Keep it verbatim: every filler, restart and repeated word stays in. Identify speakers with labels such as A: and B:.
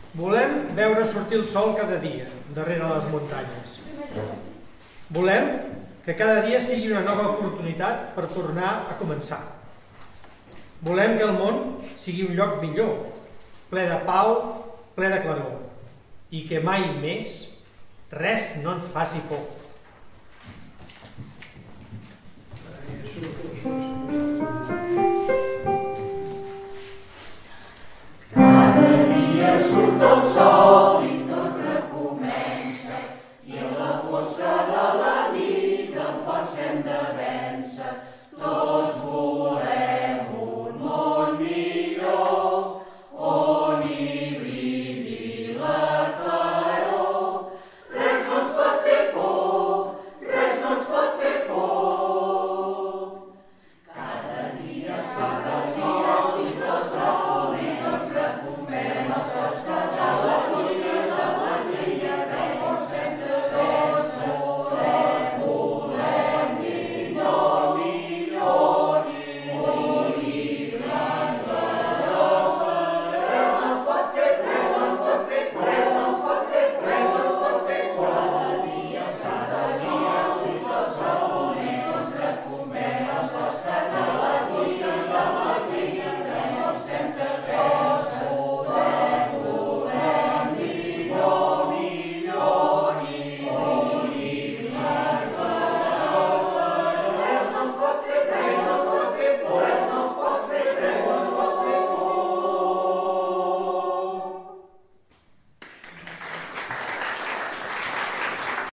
A: Volem veure sortir el sol cada dia, darrere les muntanyes. Volem que cada dia sigui una nova oportunitat per tornar a començar. Volem que el món sigui un lloc millor, ple de pau, ple de claror, i que mai més res no ens faci por.